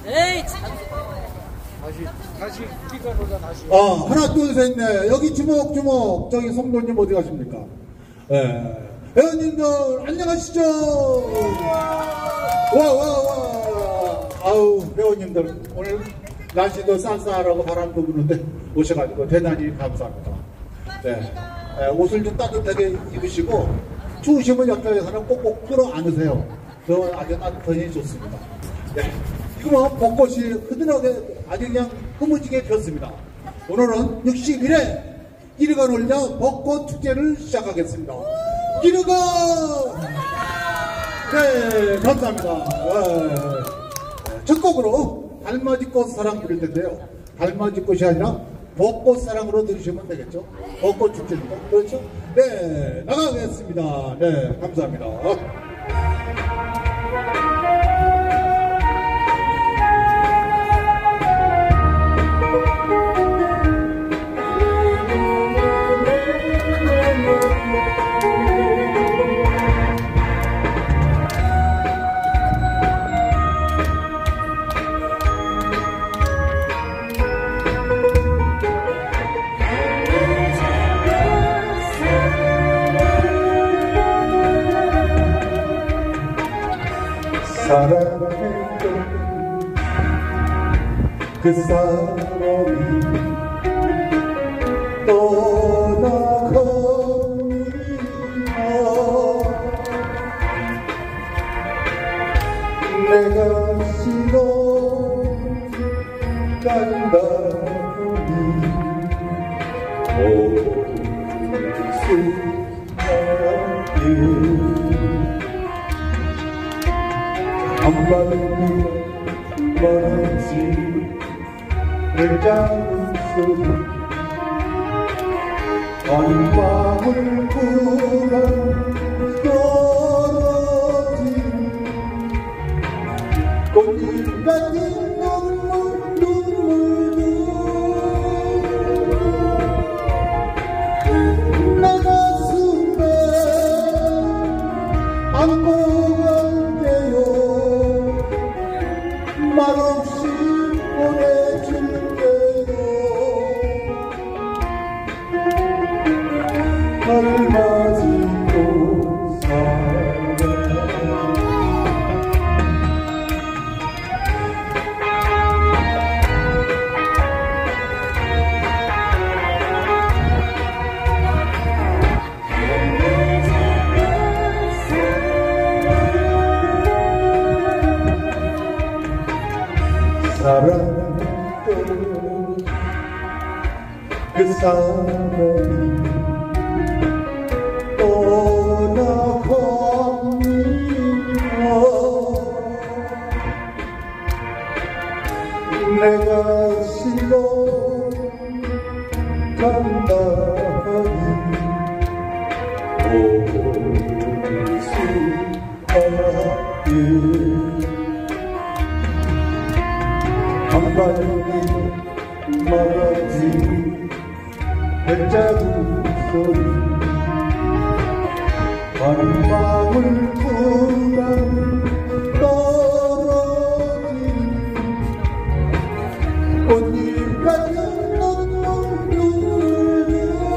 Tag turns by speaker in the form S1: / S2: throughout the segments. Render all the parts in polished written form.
S1: 에이 참.
S2: 다시 끼가 보자 다시.
S3: 하나 둘 셋 넷. 여기 주먹. 저기 성도님 어디 가십니까? 예. 회원님들 안녕하시죠? 와. 아우 회원님들 오늘 날씨도 쌀쌀하고 바람도 부는데 오셔가지고 대단히 감사합니다. 네. 옷을 좀 따뜻하게 입으시고 추우시면 옆에서는 꼭꼭 끌어 안으세요. 저 아주 따뜻하니 좋습니다. 네. 지금 벚꽃이 흐드러게 아주 그냥 흐무지게 폈습니다. 오늘은 61회 이르가 놀자 벚꽃 축제를 시작하겠습니다. 이르가! 네, 감사합니다. 첫 곡으로 달맞이꽃 사랑 부를 텐데요. 달맞이꽃이 아니라 벚꽃 사랑으로 들으시면 되겠죠. 벚꽃 축제입니다. 그렇죠? 네, 나가겠습니다. 네, 감사합니다. 사랑했던 그 사람이 떠나갑니다. 내가 싫어 간다니 오수하게 한마디 말하지 내 잔소리 한방울 불어 떨어진 꽃잎 같은 눈물도 내 가슴에 안고 말없이 보내줄게요. 달맞이꽃 사랑 사랑했던 그 사람이 떠나갑니다. 내가 싫어 간다니 오수하게 한마디 말하지 배자국 소리 한 방울 구름 떨어진 꽃잎 같은 눈물을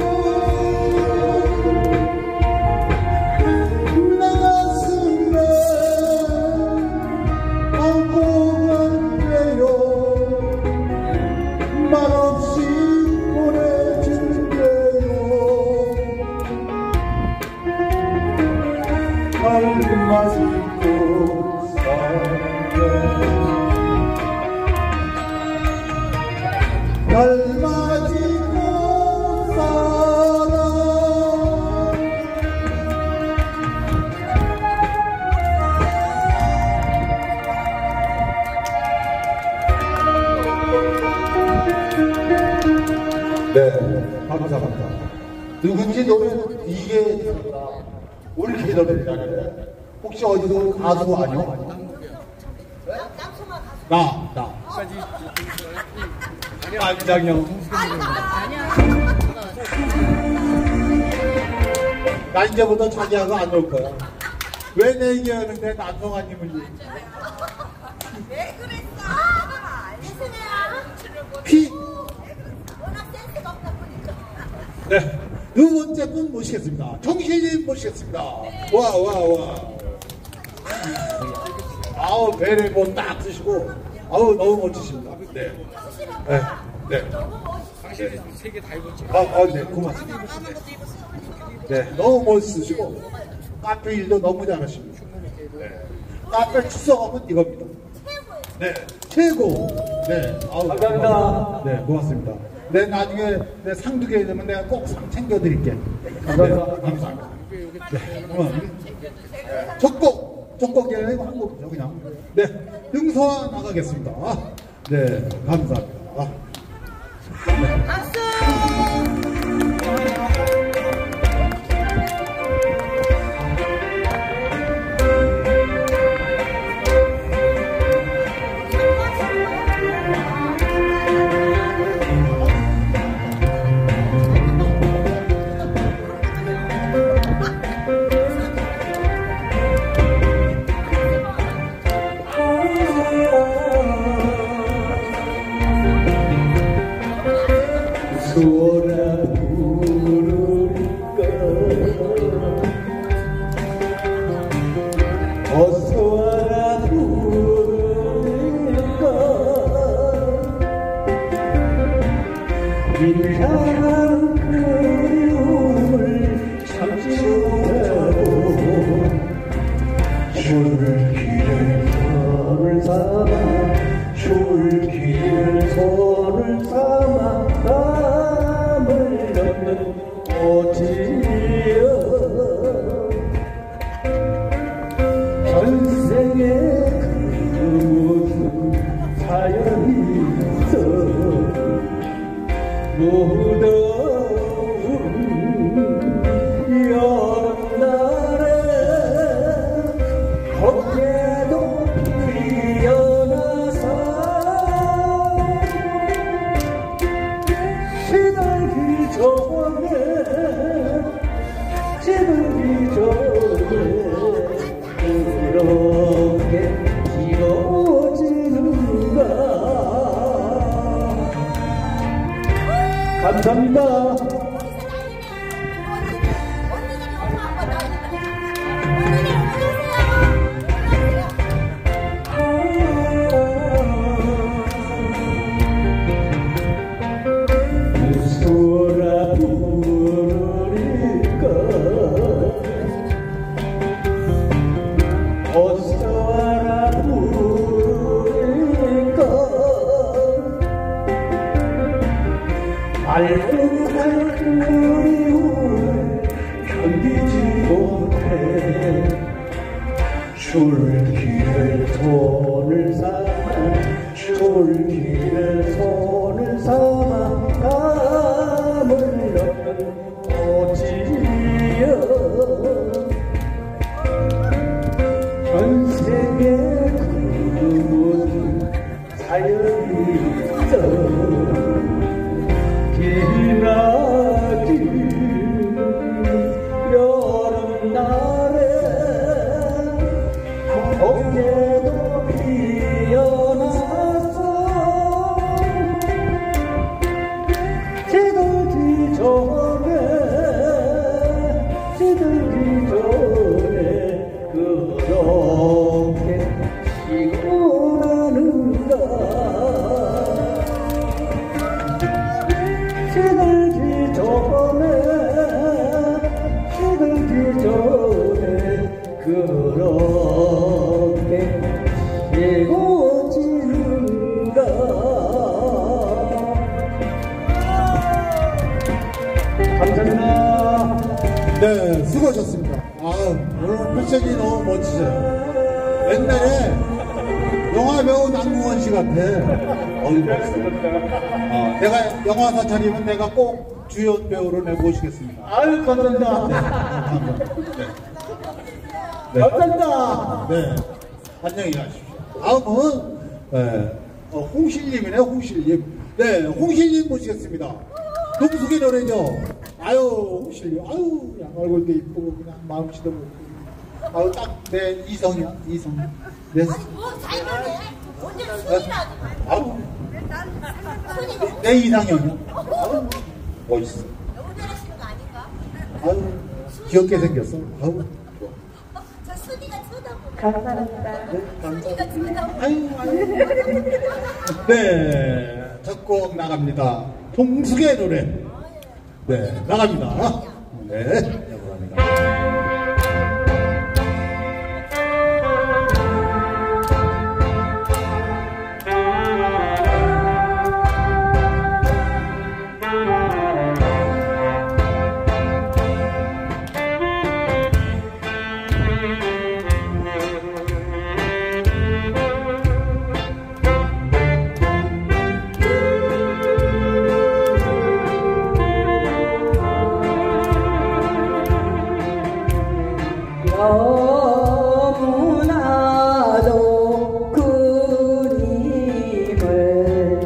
S3: 내 가슴에 안고 갈게요. 말없이 보내줄게요. 달맞이꽃 사랑 달맞이꽃 사랑 네, 감사합니다. 누군지 노래 이게 옳게 노래잖아요. 혹시 어디서 가수 아니요? 나. 안장형. 나 이제부터 자기하고 안 올 거야. 왜 내 얘기하는데 나성아님을 얘기해?
S1: 왜 그랬어?
S3: 피.
S1: 워낙 센스가 없다 보니까.
S3: 네. 두 번째 분 모시겠습니다. 정신님 모시겠습니다. 와. 아우, 배를 뭐 딱 쓰시고, 아우, 너무 멋지십니다. 네. 네.
S2: 당신이 세 개 다 입었지.
S3: 네, 고맙습니다. 네, 너무 멋있으시고, 카페 일도 너무 잘하십니다. 네. 카페 출석하면 이겁니다. 네, 최고. 네, 아우,
S2: 감사합니다.
S3: 네, 고맙습니다. 네, 나중에 내 상 두개 되면 내가 꼭 상 챙겨드릴게.
S2: 감사합니다.
S3: 네, 감사합니다. 네, 적곡이 아니고 한 곡이죠, 그냥. 네, 등소와 나가겠습니다. 네, 감사합니다.
S1: 박수!
S4: 소라 부르니까 어서 와라 부르니까 인사한 그리움을 참지 못하고 줄길을 손을 삼아 줄길을 손을 삼아 밤을 넘는 꽃이여 전생에 그 무슨 사연이 있어 무더운 여름날에 곱게도 피어나서 시들기 전에 그렇게 길어지는가. 감사합니다. 소라 부르니까 어서 와라 부르니까 알록한 그리움을 견디지 못해 줄길을 손을 삼아 줄길을 손을 삼아 밤을 넘는 꽃이여 전생에 그 무슨 사연이 있어 기나긴 여름날에 곱게도 피어났어 시들기 전에 그렇게 시고 나는가 시들기 전에 그렇게 시고 지는가. 감사합니다.
S3: 네, 수고하셨습니다. 오늘 패션이 너무 멋지세요. 옛날에 영화배우 남궁원 씨 같아. 내가 영화사 차리면 내가 꼭 주연 배우를 모시겠습니다.
S4: 아유, 감사합니다.
S3: 네.
S4: 감사합니다.
S3: 네, 안녕히 가십시오. 다음은 홍실님이네, 홍실님. 네, 홍실님 모시겠습니다. 동숙의 노래죠. 아유, 홍실님. 아유, 그냥 얼굴도 이쁘고 그냥 마음씨도 좋고. 아유, 딱 내 이성이야, 이성. 네.
S1: 아니 뭐 자기만해. 언제 술이라도.
S3: 아유, 내 이상형이요. 멋있어.
S1: 너무 잘하시는 거 아닌가?
S3: 아유, 귀엽게 생겼어. 아유, 좋아.
S1: 저 순이가 쳐다보네.
S5: 감사합니다.
S3: 네, 감사합니다.
S1: 순이가 쳐다보네.
S3: 아유. 네, 첫 곡 나갑니다. 동숙의 노래. 네, 나갑니다. 네, 여보랍니다.
S5: 너무나도 그님을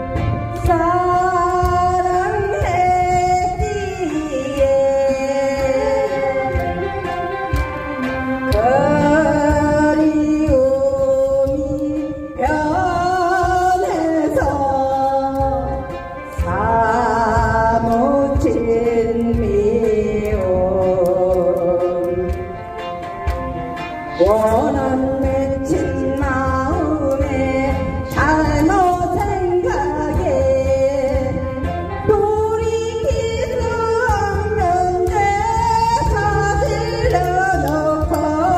S5: 사랑했기에 그리움이 변해서 사무친 미움 원한 맺힌 마음에 잘못 생각에 돌이킬 수 없는 데서 들려놓고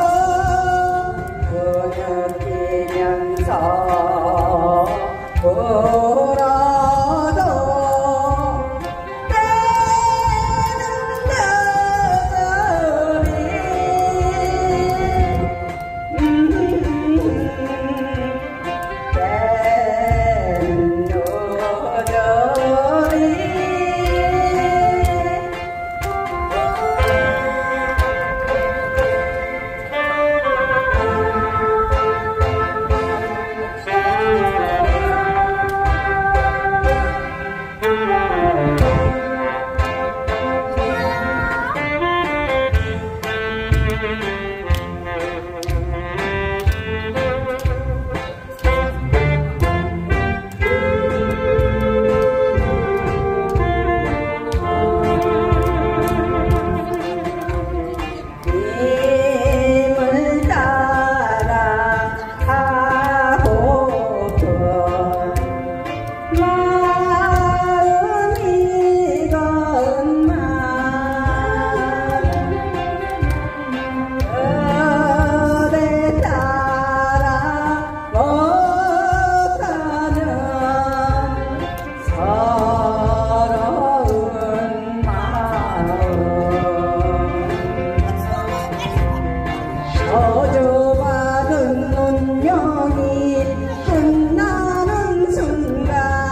S5: 그느끼면서 울어도 때는 님을 따라 가고픈 마음이건만 그대 따라 못하는 서러운 마음 저주받은 운명이 끝나는 순간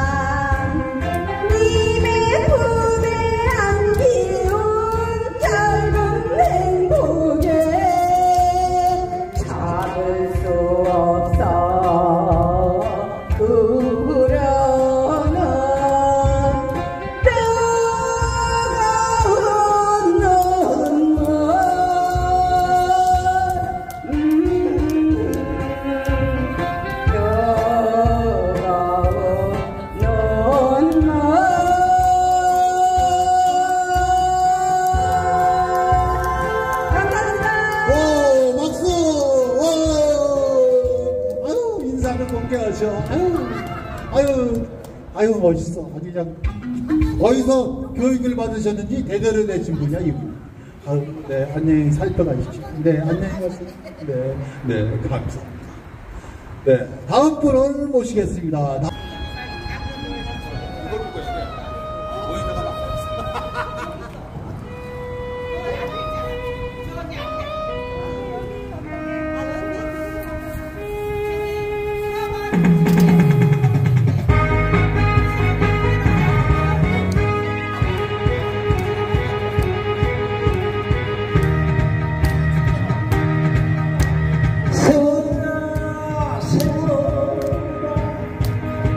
S5: 님의 품에 안기운 짧은 행복에 참을 수 없어 우려는 뜨거운 눈물
S3: 오, 박수! 오! 아유, 인사를 곱게 하셔. 아유, 멋있어. 아주 그냥. 어디서 교육을 받으셨는지 대대로 되신 분이야, 이분. 아유, 네, 안녕히 살펴가십시오. 네, 안녕히 가세요. 네, 네, 감사합니다. 네, 다음 분을 모시겠습니다.
S4: 세월아 세월아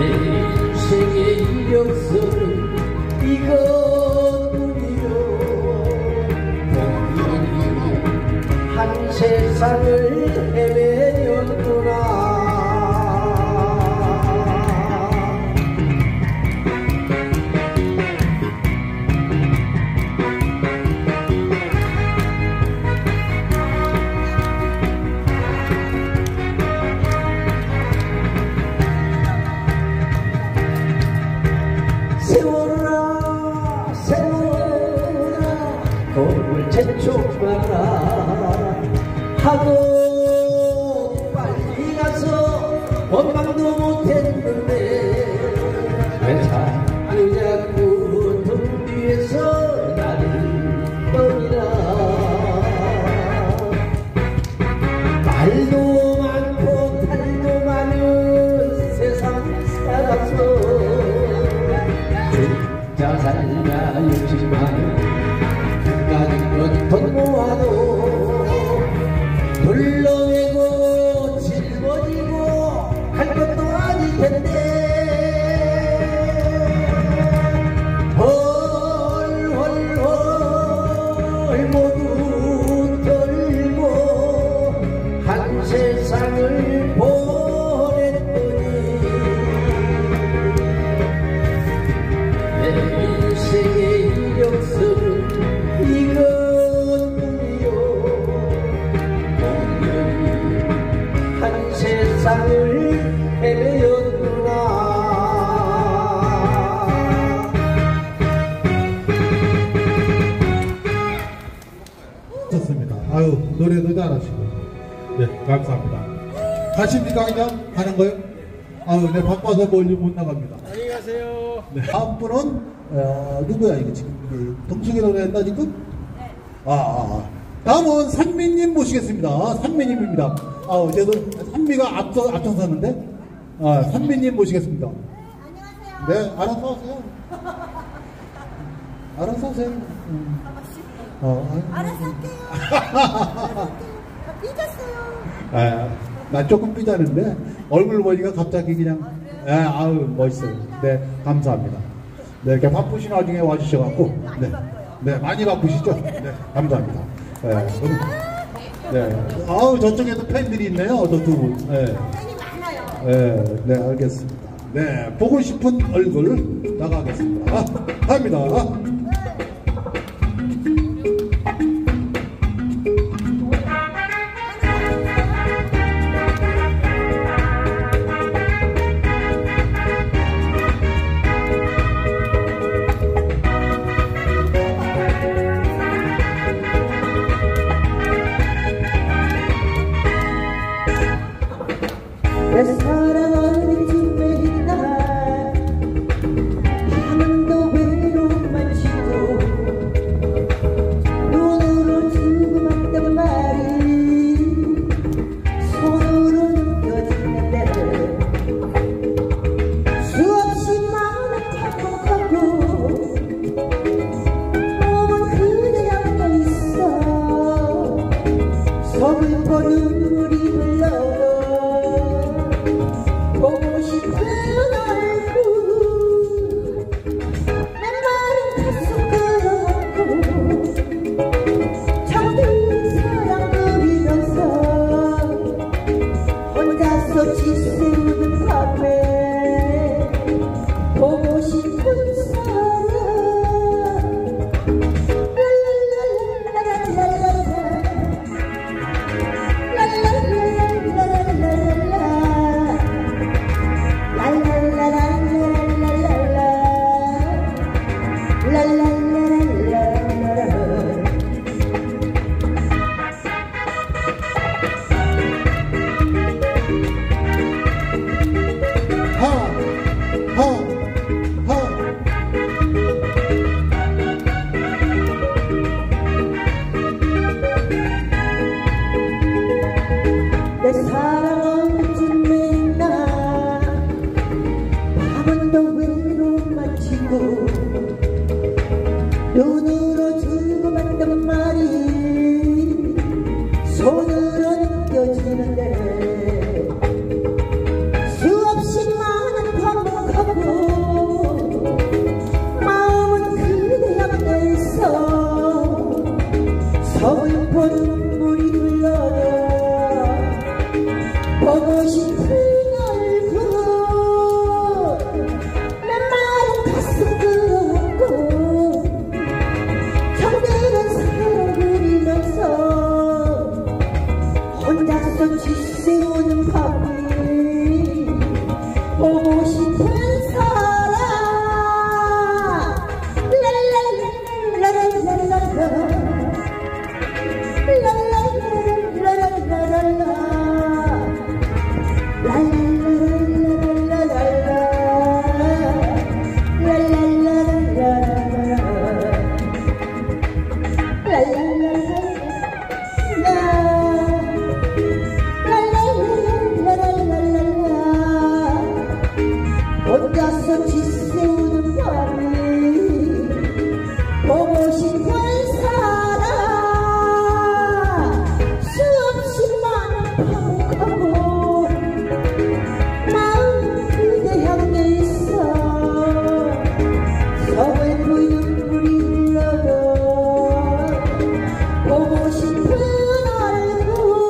S4: 내 인생의 이력서는 이것뿐이요 공연히 한 세상을 헤매였구나 세워라 세워라 거울 재촉하라 하고 빨리 가서 원망도 못했는데 왜 자꾸 등 뒤에서 나를 떠미라 말도 많고 탈도 많은 세상 살아서 자 살다 60만원 가진 건 모아도 불러내고 짊어지고 할 것도 아닐 텐데 헐헐헐 모두 털고 한 세상을 보냈더니 인생의 이력서는 이것뿐이요 공연히 한 세상을 헤매였구나
S3: 좋습니다. 아유 노래도 잘하시고 네 감사합니다. 가십니까 그냥 가는 거요? 아유 네 바빠서 멀리 못 나갑니다.
S2: 안녕히 가세요.
S3: 네. 다음 분은 누구야 이거 지금 동숙이 노래 했나 지금? 네. 다음은 산미님 모시겠습니다. 산미님입니다. 어제도 산미가 앞장섰는데 산미님 모시겠습니다.
S1: 안녕하세요.
S3: 네 알아서 하세요. 알아서 하세요.
S1: 알아서 할게요. 삐졌어요.
S3: 난 조금 삐자는데 얼굴 보니까 갑자기 그냥 아우 멋있어요. 네 감사합니다. 네 이렇게 바쁘신 와중에 와주셔갖고 네 많이 바쁘시죠? 네 감사합니다. 네 아우 저쪽에도 팬들이 있네요. 저 두 분. 네.
S1: 팬이 많아요.
S3: 네 알겠습니다. 네 보고 싶은 얼굴 나가겠습니다. 갑니다.
S5: 내 사랑 어디 집에 있나 하늘도 외로움만 보고 싶은 사람 혼자서 지새우는 밤이 보고 싶은 사람 수없이 많은 파묵하고 마음 그대 향해 있어 서글픈 눈물이 흘러도 보고 싶은 얼굴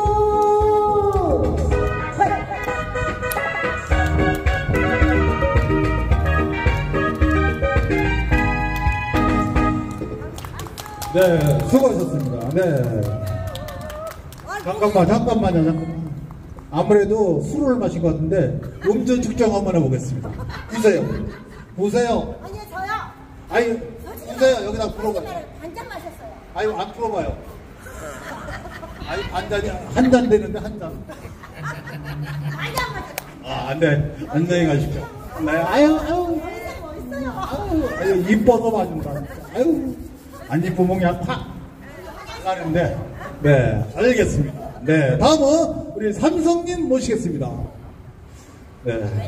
S3: 네, 수고하셨습니다. 네. 잠깐만요. 아무래도 술을 마신 것 같은데 음주 측정 한번 해보겠습니다. 보세요.
S1: 아니요, 저요.
S3: 아니, 보세요. 여기다 풀어봐요.
S1: 반잔 마셨어요.
S3: 아니, 안 풀어봐요. 아니, 반잔이 한 잔 되는데 한 잔.
S1: 반잔 마셨어요.
S3: 아, 안 돼. 안녕히 가십시오. 네, 아유. 아유, 이뻐서 맞은다. 아유, 안 이쁘면 그냥 팍 가는데. 네, 알겠습니다. 네, 다음은 우리 삼성님 모시겠습니다. 네.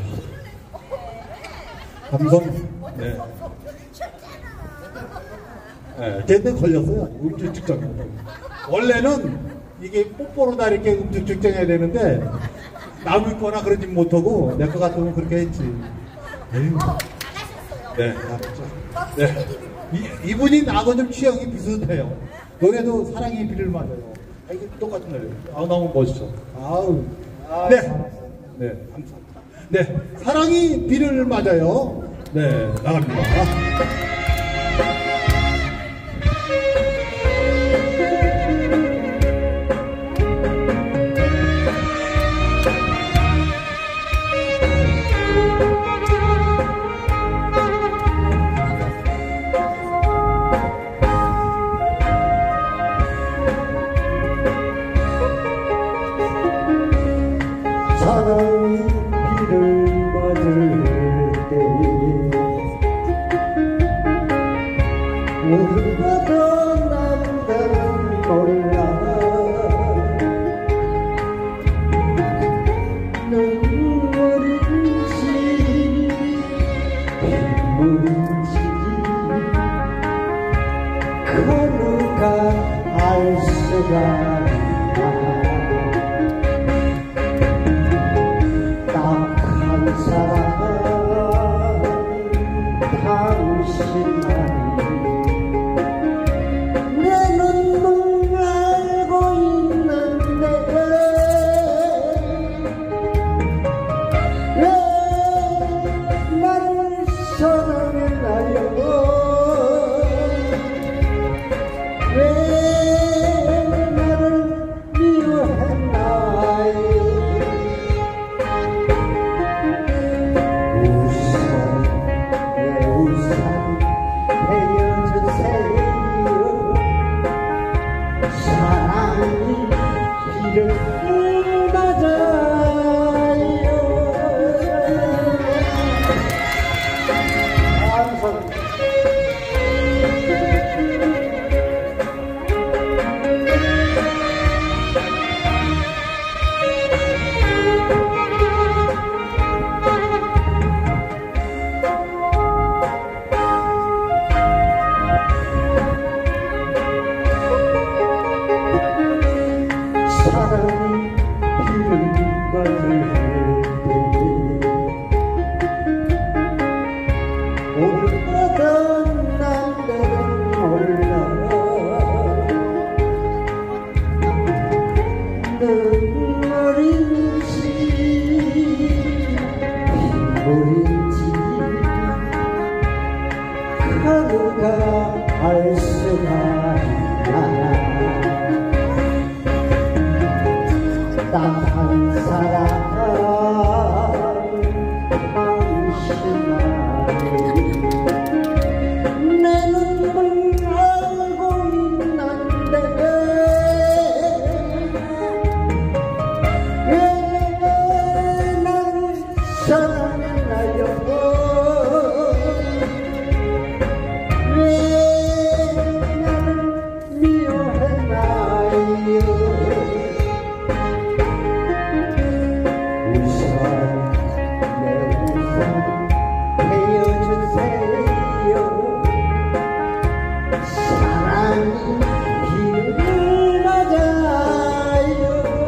S3: 삼성, 네. 네, 걔한테 걸렸어요. 음주 측정에. 원래는 이게 뽀뽀로 다 이렇게 음주 측정해야 되는데, 남의 거나 그러지 못하고, 내 거 같으면 그렇게 했지. 에휴. 네, 잘했죠. 네. 이분이 나하고 좀 취향이 비슷해요. 노래도 사랑의 비를 맞아요. 아, 이게 똑같은 노래. 아우, 너무 멋있어. 아우. 네. 네, 감사합니다. 네, 사랑이 비를 맞아요. 네, 나갑니다.
S4: 사랑이 비를 맞을 때 모르던 남자는 몰라 눈물인지 빗물인지 그누가 알 수가 알 수가 있나 딱 한 사람 내 눈물 알고 있는데 왜 나를 사랑했나요? 왜 나를 미워했나요? 우선 내 우선 헤어주세요. 사랑이 비를 맞아요.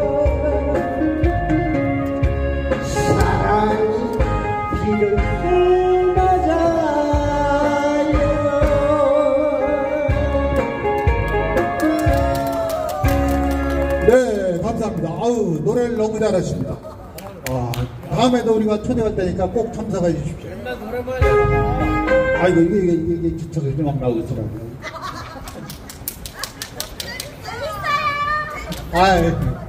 S4: 사랑이 비를 맞아요.
S3: 네, 감사합니다. 아우, 노래를 너무 잘하십니다. 다음에도 우리가 초대할 테니까 꼭 참석해 주십시오.
S2: 맨날 노래만 해요.
S3: 아이고, 이게 기차가 막 나오고 있더라고요. 아이.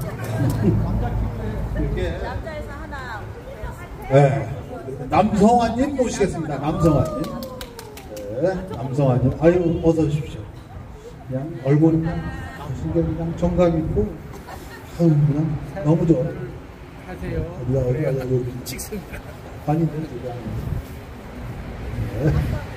S3: 이렇게.
S1: 남자에서 하나.
S3: 네. 남성아님 모시겠습니다. 남성아님. 네, 남성아님. 아유, 어서 오십시오. 그냥 얼굴이 그냥 정감 있고, 아유, 그냥 너무 좋아.
S2: 하세요.
S3: 어디가 여기.
S2: 찍습니다.
S3: 아닌데, 지금. 네.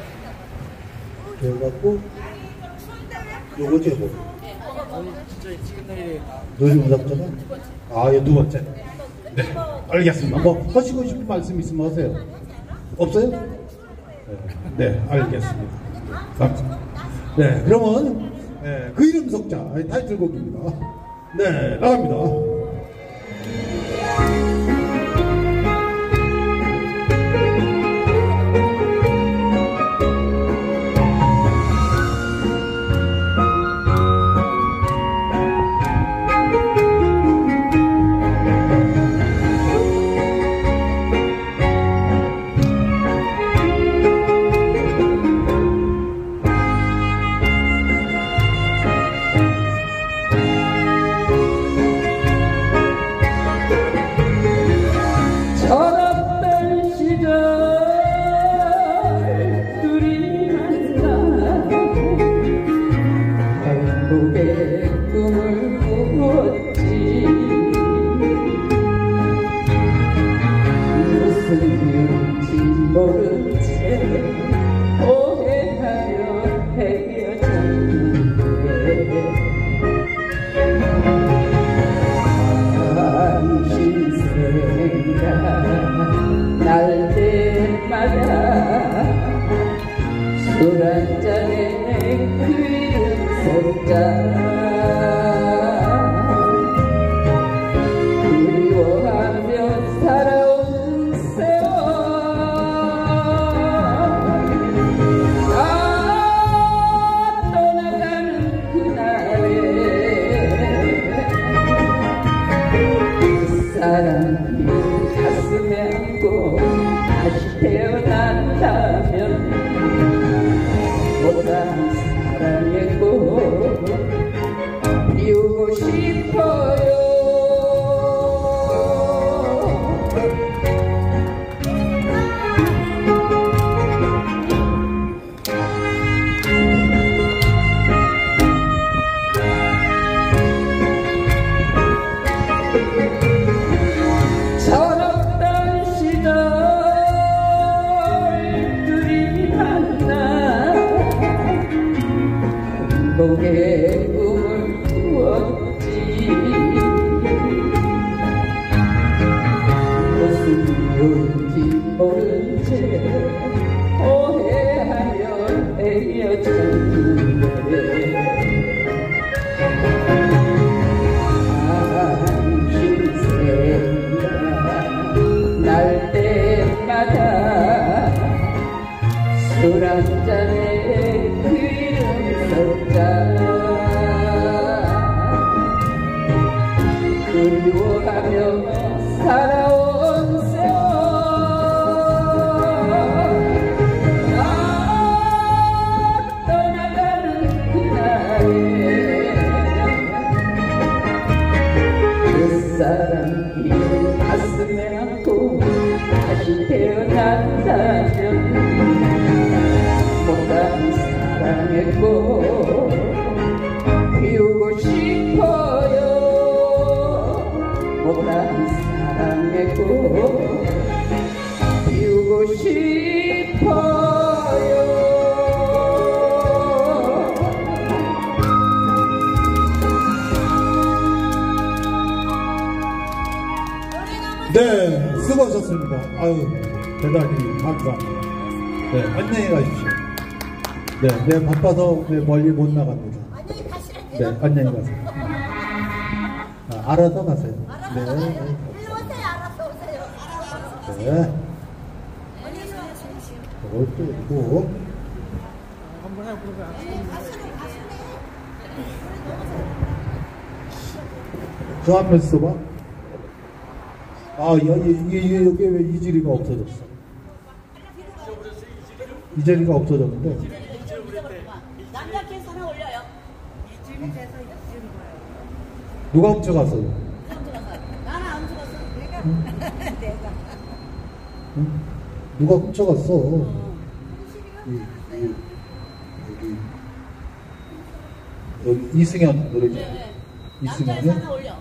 S3: 그래갖고, 요거지, 뭐.
S2: 진짜 찍은 날이
S3: 요즘 잡잖아. 아, 이거 두 번째. 네, 알겠습니다. 뭐, 하시고 싶은 말씀 있으면 하세요. 없어요? 네, 알겠습니다. 감사합니다. 네, 그러면, 네, 그 이름 석자, 타이틀곡입니다. 네, 나갑니다.
S5: 철없던 시절 둘이 만나 행복의 꿈을 꾸었지. 무슨 이유인지 모른 채 오해하며 헤어졌는데 당신 생각 날 때마다 술 한잔에 귀를 섰자 그리워하며 살아온 세월 떠나가는 그날에 사랑이 가슴에 안고 다시 태어난다면 보다 사랑했고 비우고 싶어요. 철없던 시절 둘이 만나 행복의 꿈을 꾸었지. 무슨 이유인지 모른 채 오해하며 헤어졌는데 당신 생각 날 때마다 술 한잔에 귀를 섰자 그리워하며 살아온 세월 떠나가는 그날에 그 사람이 가슴에 안고 다시 태어나 산다면 못한 사랑의 꽃 피우고 싶어요. 못한 사랑의 꽃 피우고 싶어요.
S3: 네, 수고하셨습니다. 아유, 대단히 감사합니다. 네, 안녕히 가십시오. 네, 네, 바빠서 네, 멀리 못 나갑니다.
S1: 안녕히 가시라고요.
S3: 네, 안녕히 가세요. 아, 알아서 가세요.
S1: 알아서
S3: 네,
S1: 가세요. 일로 오세요. 알아서 오세요. 알아서.
S3: 네.
S1: 안녕히 가세요.
S3: 이것도 있고.
S2: 한번 해보고
S1: 가시네.
S3: 저 한번 써봐. 아, 여기 왜 이지리가 없어졌어? 이지리가 없어졌는데.
S1: 남자 계산을 올려요.
S3: 누가 훔쳐갔어요?
S1: 나는 안 죽었어. 내가.
S3: 응? 누가 훔쳐갔어? 여기 이승현 노래지?
S1: 남자에서
S3: 이승현이?
S1: 하나 올려.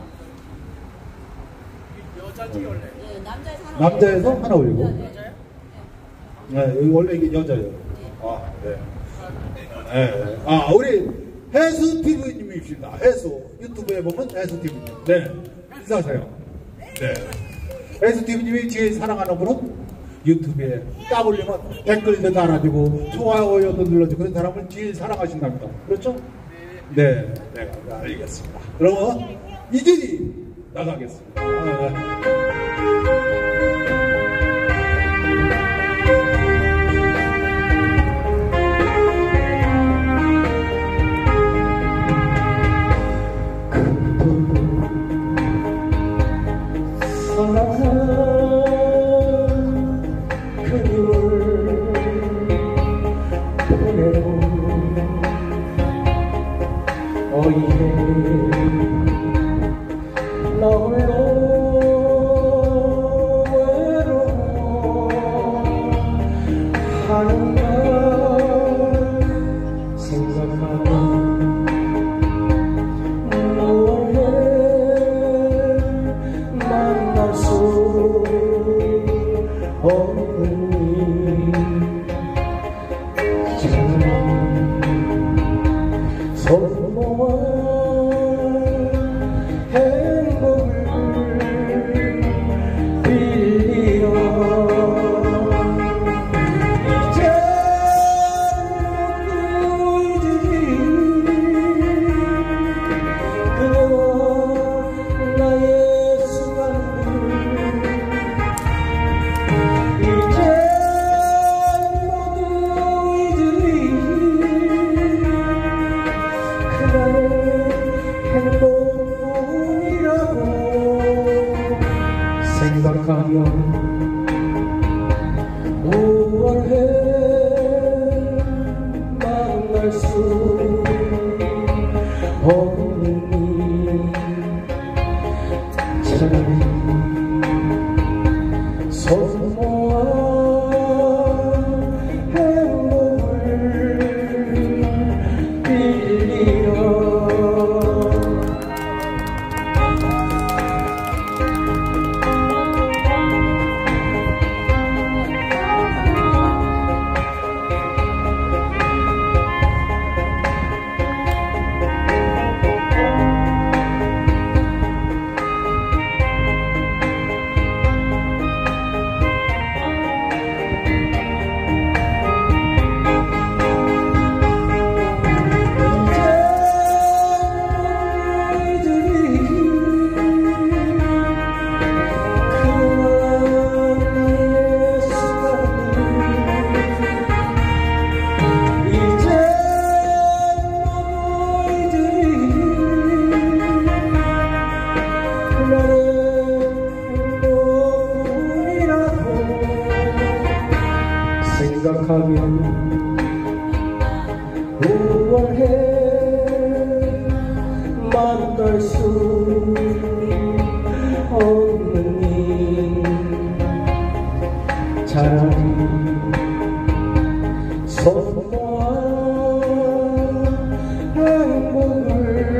S2: 여자지 원래.
S1: 네, 남자에서 하나
S3: 남자에서 하나 올리고?
S1: 올려.
S3: 네, 여기 원래 이게 여자예요. 아, 네. 네. 아, 우리 해수 TV님이십니다. 해수 유튜브에 보면 해수 TV님. 네, 인사하세요. 네. 해수 TV님이 제일 사랑하는 분은 유튜브에 딱 올리면 댓글도 달아주고 좋아요도 눌러주고 그런 사람을 제일 사랑하신답니다. 그렇죠? 네, 네, 알겠습니다. 그러면 이진이 나가겠습니다.
S4: 차라리 소모한 행복을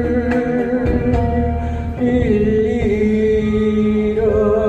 S4: 빌리라.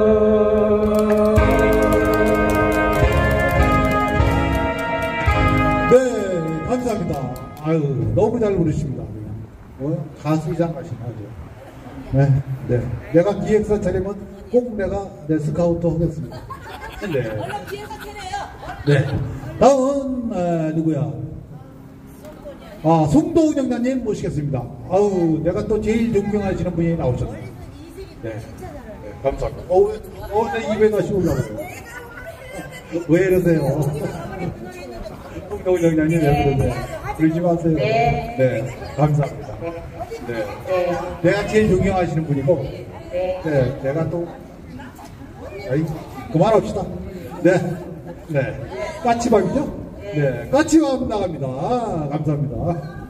S3: 네, 감사합니다. 아유, 너무 잘 부르십니다. 가수이장 가시나 아주. 네, 네. 내가 기획사 차리면 꼭 내가 스카우트 하겠습니다. 네.
S1: 얼른 뒤에서 차려요.
S3: 네. 다음은 누구야? 아, 송도훈 영단님 모시겠습니다. 아우, 내가 또 제일 존경하시는 분이 나오셨네요. 네. 네, 감사합니다. 내 입에 다시 올라오고요. 왜 이러세요? 송도훈 영단님 왜 그러세요? 그러지 마세요. 네, 감사합니다. 네. 내가 제일 존경하시는 분이고, 네, 내가 또, 아이, 그만합시다. 네, 네. 까치밥이죠? 네, 까치밥 나갑니다. 감사합니다.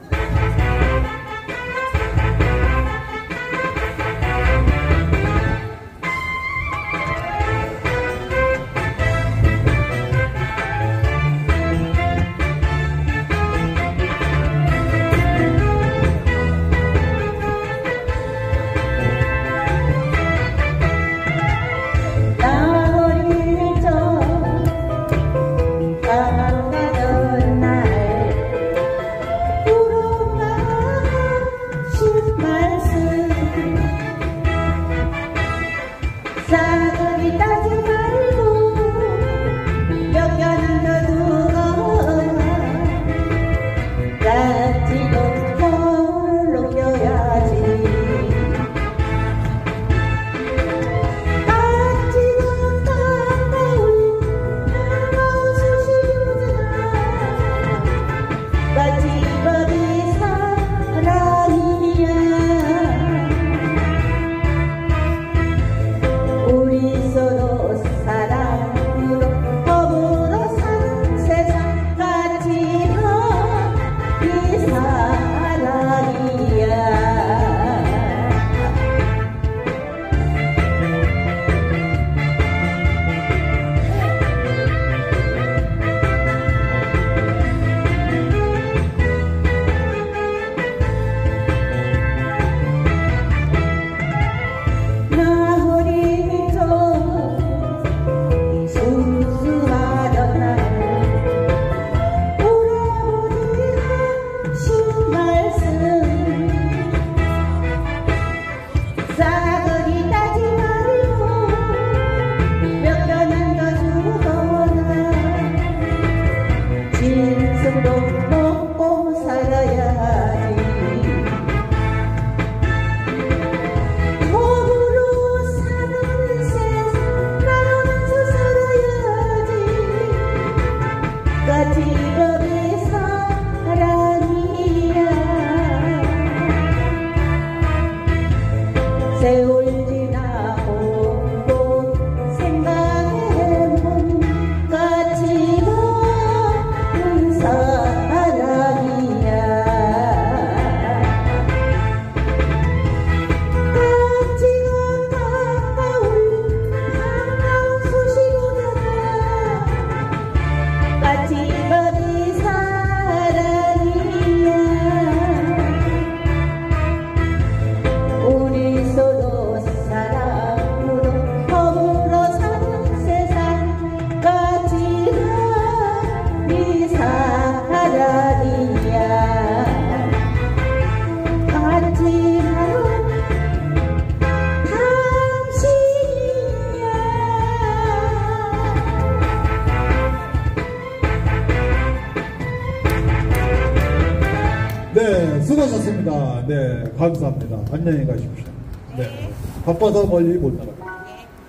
S3: 네, 수고하셨습니다. 네, 감사합니다. 안녕히 가십시오. 네, 바빠서 멀리 못 나가요.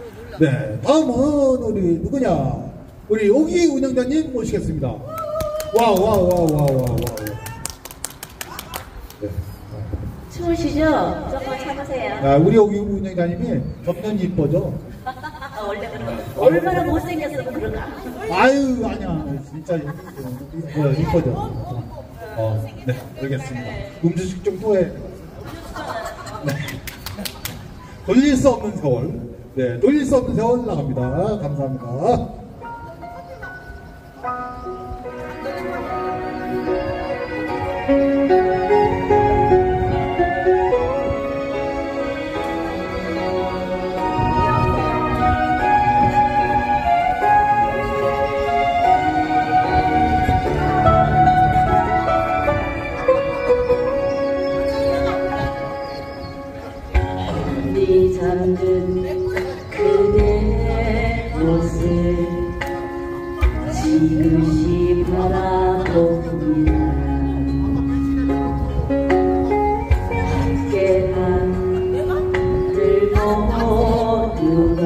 S3: 네, 다음은 우리 누구냐? 우리 오기 운영자님 모시겠습니다. 와. 네.
S1: 추우시죠? 조금 참으세요.
S3: 아, 우리 오기 운영자님이 점점 이뻐져.
S1: 원래 그런 얼마나 못생겼으면 그런가?
S3: 아유, 아니야. 진짜 이뻐져. 네, 알겠습니다. 음주식 좀 또 해. 네. 돌릴 수 없는 세월. 네, 돌릴 수 없는 세월 나갑니다. 감사합니다.
S5: 네 잠든 그대의 모습 지그시 바라봅니다. 함께한 모두가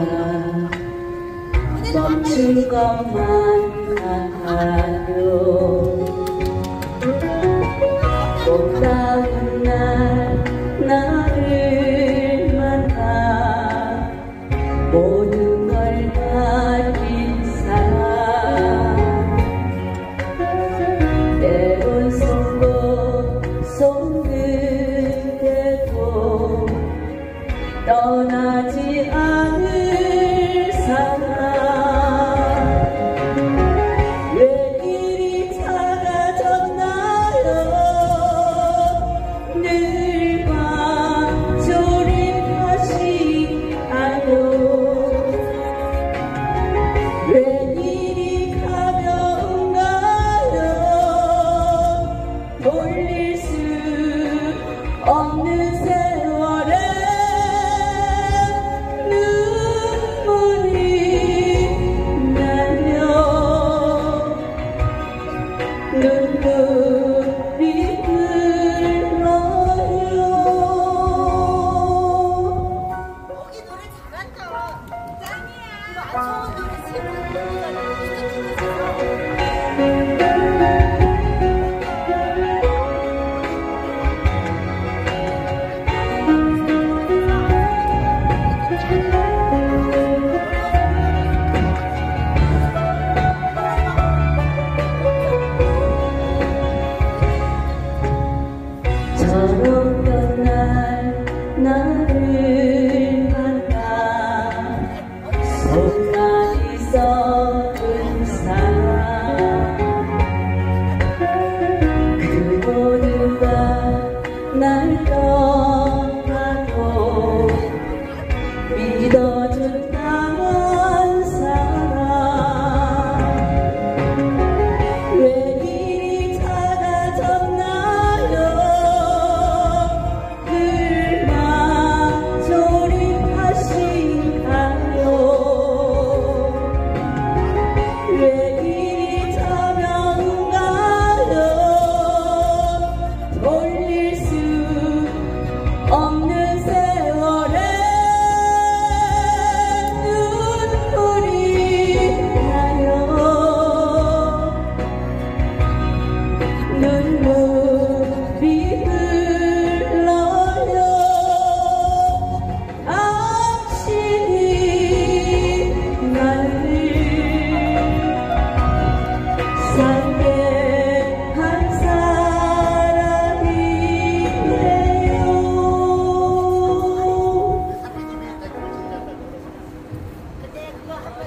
S5: 멈춘 것만 같아요. 꽃다운 날 나를 만나 모든 걸 가진 사람 때론 손고 손끝에도 떠나지 않을 사람 왜 이리 작아졌나요 늘 밤 조립하시나요 왜 이리 가벼운가요 돌릴 수 없는 세월에 눈물이 나며 눈물이 흘러요.
S1: 거기 노래 잘한다. 짱이야. 이거 안 좋은 노래 지금
S5: 저런 날 나를 만나 손만 썩은 사람 그 모두가 날 떠나도 믿어준다는 사람 왜 이리 작아졌나요 글만 조립하시나요 왜 이리 가벼운가요 돌릴 수 없는 세월에 눈물이 나요 눈물이 흘러요 당신이 나를 살게 한 사람이에요.
S1: 근데 그거 한번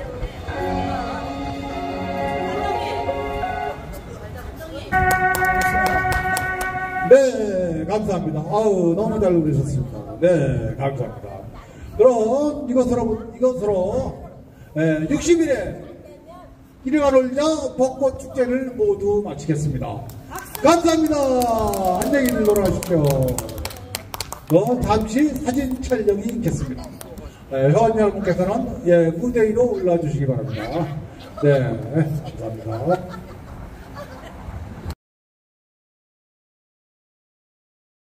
S3: 네, 감사합니다. 아우, 너무 잘 부르셨습니다. 네, 감사합니다. 그럼 이것으로 60일에 일요일 놀자 벚꽃 축제를 모두 마치겠습니다. 감사합니다. 안녕히 돌아가십시오. 잠시 사진 촬영이 있겠습니다. 회원 여러분께서는 무대 위로 올라와 주시기 바랍니다. 네, 감사합니다.